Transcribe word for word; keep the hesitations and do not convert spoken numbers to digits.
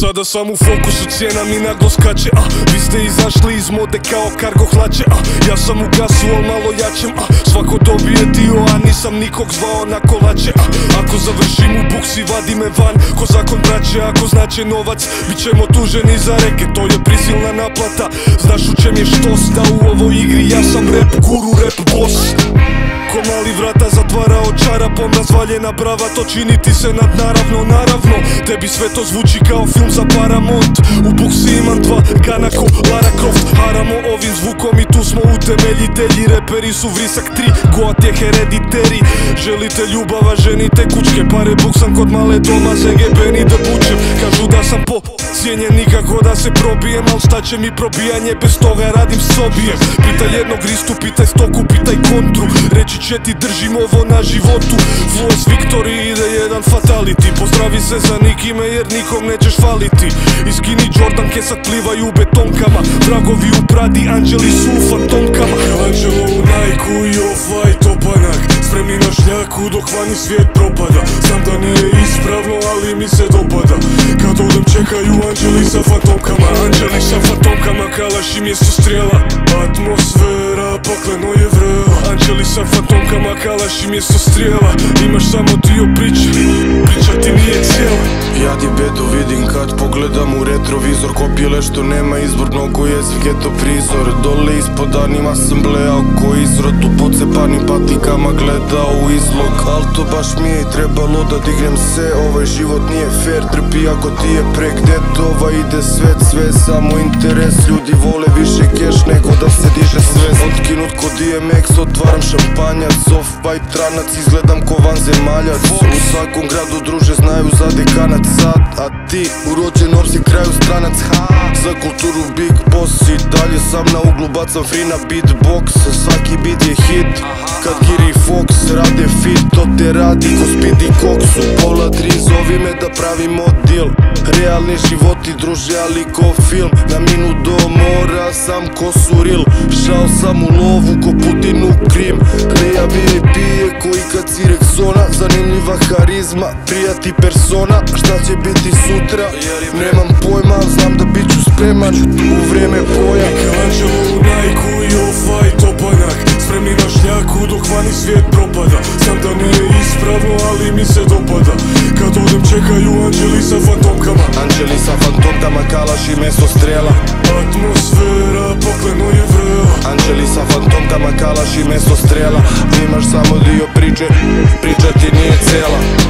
Sada sam u fokusu, cijena mi naglo skače, a vi ste izašli iz mode kao kargo hlače, a ja sam u gasu, al malo jačem, a svako dobije dio, a nisam nikog zvao na kolače, a ako završim u buksi, vadi me van ko zakon braće, ako znače novac, bit ćemo tuženi za reke, to je prisilna naplata. Znaš u čem je štos, da u ovoj igri ja sam rap guru, rap boss. Ko mali vrata zatvarao čarapom, razvaljena brava, to čini ti se nadnaravno, naravno. Tebi sve to zvuči kao film za Paramount. U buksi imam dva gana ko Lara Croft, haramo ovim zvukom i tu smo utemeljitelji. Reperi su vrisak tri, goat je herediteri. Želite ljubava, ženite kućke, pare buksam kod male doma, Z G B ni da bučem. Kažu da sam po cijenjen, nikako da se probijem, al šta će mi probijanje, bez toga radim sobijem. Pitaj jednog ristu, pitaj stoku, pitaj kontru, reći će ti držim ovo na životu. Voice Victory ide jedan fatality, pozdravi se za nikime jer nikom nećeš faliti. I skini Jordanke sad plivaju u betonkama, vragovi u Pradi, anđeli su u fantomkama. Anđelo u Nike-u i off-white opanak, spremni na šljaku dok vani svijet propada. Znam da nije ispravno, ali mi se dopada. Kad odem čekaju anđeli sa fantomkama, anđeli sa fantomkama, kalaši mjesto strijela. Atmosfera pakleno je vrela, anđeli sa fantomkama, kalaši mjesto strijela. Imaš samo dio priče, priča ti nije cijela. Ja ti bedu vidim kad pogledam u retrovizor, kopijele što nema izbor, mnogo jezik geto prizor. Dole ispod anima sam blejao ko izrod, u pocepanim patikama gledao u izlog. Al to baš mi je i trebalo da dignem se, ovaj život nije fair, trpi ako ti je prek detova. Ide svet, sve samo interes, ljudi vole više keš nego da se diže sve. Otkinut ko D M X, otvaram šampanjac, off-white tranac, izgledam ko vanzemaljac. U svakom gradu druže znaju za dekanac sad, a ti urođen opsi kraju stranac. Za kulturu Big Boss i dalje sam na uglu, bacam free na beatbox. Svaki beat je hit, kad Giri i Fox rade fit, to te radi ko Speedy Cox. U pola tri zovi me da pravimo deal, realni životi druže ali ko film. Na minut do mora sam ko Suril, šao sam u lovu ko Putin u Krim. Lija V I P je ko ikad Rexona, zanimljiva harizma, prijati persona. Šta će biti sutra, nemam pojma, znam da bit ću spreman u vrijeme boja. Michelangelo u Nike-u i off-white opanak, spremni na šljaku dok vani svijet propada. Znam da nije ispravno, ali mi se dopada. Kad odem čekaju anđeli sa fantomkama, anđeli sa fantomkama, kalaši mesto strela. Atmosfera pakleno je vrela, anđeli sa fantomkama, kalaši mesto strela. Imaš samo dio priče, priča ti nije cijela.